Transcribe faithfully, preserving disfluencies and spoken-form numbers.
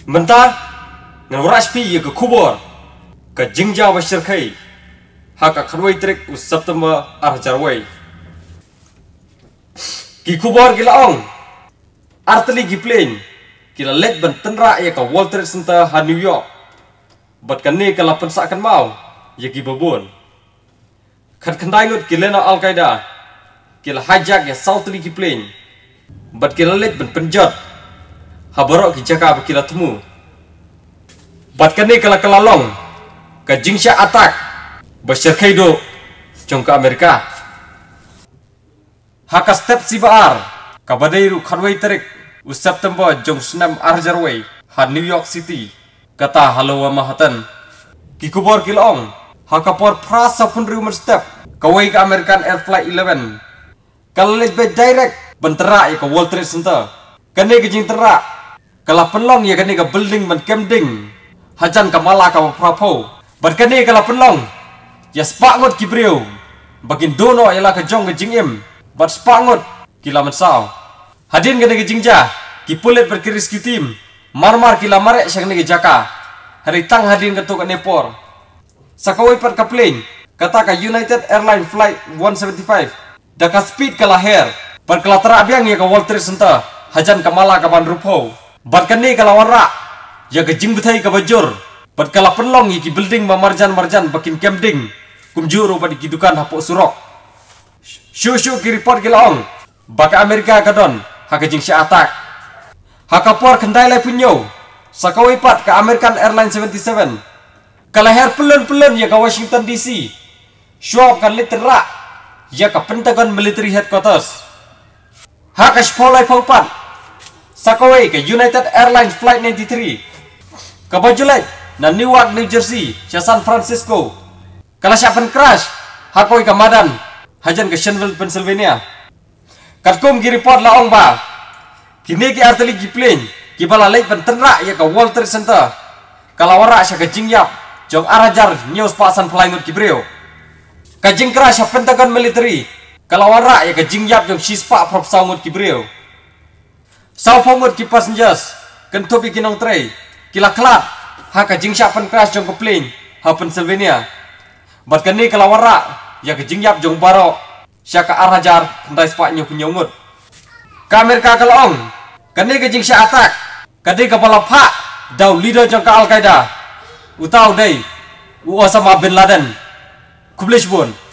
Mentah ngan warashpi ye ke kubur ke Jingjia wa Shyrkhei haka kharwai trek us September arjarwai ki kubur gila ong arteli gi plane kila let ban tenra ye ka World Trade Center ha New York bat kan ni kala pensakan mau ye ki babon khat khandai ngut kilena Al Qaeda kila hijack ye Southly ki plane bat kila let ban penjat habarok ki jaka kila temu bat kan ni kala kala long ka Jingjia attack ba Shyrkhei do jong ka Amerika haka step si baar ka badairu kharwai tarik us September jong senam arjarwai ha New York City kata halawa mahatan ki kubor kilong haka por prasa pun rumor step kawai ka American Air Flight eleven kalit be direct bentera ya ka World Trade Center kane ke jing terak kala penlong ya kane ka building man kemding hajan ka mala ka prapo bat kane kala penlong ya spangot kibriu bakin dono ya la ka jong ke jingim bat spangot kila mensau hadin kane ke Jingjia ki pulet ber rescue team marmar kila marek syang ne ke jaka hari tang hadin ke to ka nepor sakawai pat ka plane kata ka United Airline flight one seventy-five daka speed kala hair bat kala terak biang ya ka World Trade Center hajan ka mala ka ban rupo bat kane kala wara ya ke jingbutai ka bajur bat kala penlong ki building ma marjan marjan bakin kemding kumjuru pada kidukan hapok surok shu shu ki report kila ong baka Amerika kadon haka Jingjia attack haka por kendai lai punyo sakawai pat ka American Airline seventy-seven kala her pelun-pelun ya ka Washington D C syok kan litera ya ka Pentagon Military Headquarters haka spolai paupat sakawai ke United Airlines Flight ninety-three ke Bajulet na Newark, New Jersey ke San Francisco kala siapan crash hakoi ke Madan hajan ke Shenville, Pennsylvania katkum ki report la ong ba kini ki arteli ki plane ki bala late pentenra ya ke World Trade Center kala wara sya ke Jingjia jong arajar news pasan flying ki breo ka jing crash Pentagon Military kala wara ya ke Jingjia jong shispa prop saungut ki breo sau pomut ki passengers kentopi kinong tray kila klat haka Jingjia pen crash jong ke plane ha Pennsylvania bat kani kala wara ya ke Jingjia jong baro sya ka arajar kendai spaknya punyungut ka Amerika kala ong kani ke Jingjia attack kadi kepala pak dau leader jong ka Al Qaeda utau dai u Osama bin Laden kublish bun